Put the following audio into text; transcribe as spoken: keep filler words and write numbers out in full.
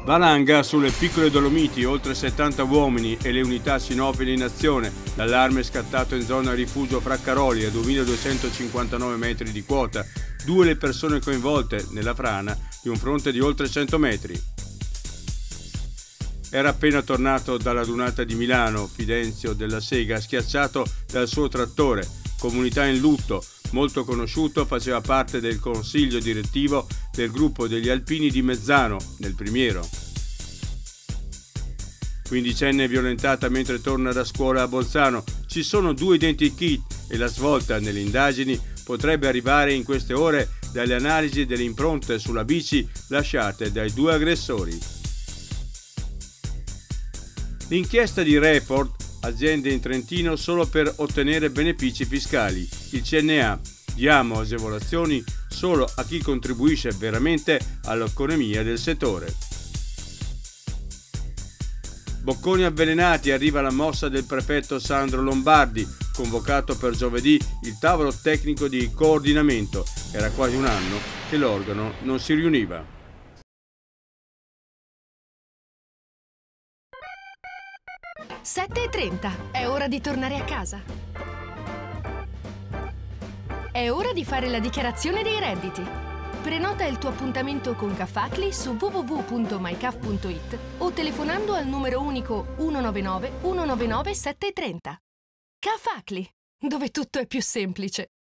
Valanga sulle piccole Dolomiti, oltre settanta uomini e le unità cinofile in azione. L'allarme è scattato in zona rifugio Fraccaroli a duemiladuecentocinquantanove metri di quota. Due le persone coinvolte nella frana di un fronte di oltre cento metri. Era appena tornato dalla dunata di Milano, Fidenzio della Sega, schiacciato dal suo trattore. Comunità in lutto, molto conosciuto, faceva parte del consiglio direttivo del gruppo degli alpini di Mezzano, nel Primiero. Quindicenne violentata mentre torna da scuola a Bolzano. Ci sono due identikit e la svolta nelle indagini potrebbe arrivare in queste ore dalle analisi delle impronte sulla bici lasciate dai due aggressori. L'inchiesta di Report, aziende in Trentino solo per ottenere benefici fiscali. Il C N A, diamo agevolazioni solo a chi contribuisce veramente all'economia del settore. Bocconi avvelenati, arriva la mossa del prefetto Sandro Lombardi, convocato per giovedì il tavolo tecnico di coordinamento. Era quasi un anno che l'organo non si riuniva. sette e trenta, è ora di tornare a casa. È ora di fare la dichiarazione dei redditi. Prenota il tuo appuntamento con Cafacli su w w w punto my caf punto it o telefonando al numero unico uno nove nove uno nove nove sette tre zero. Cafacli, dove tutto è più semplice.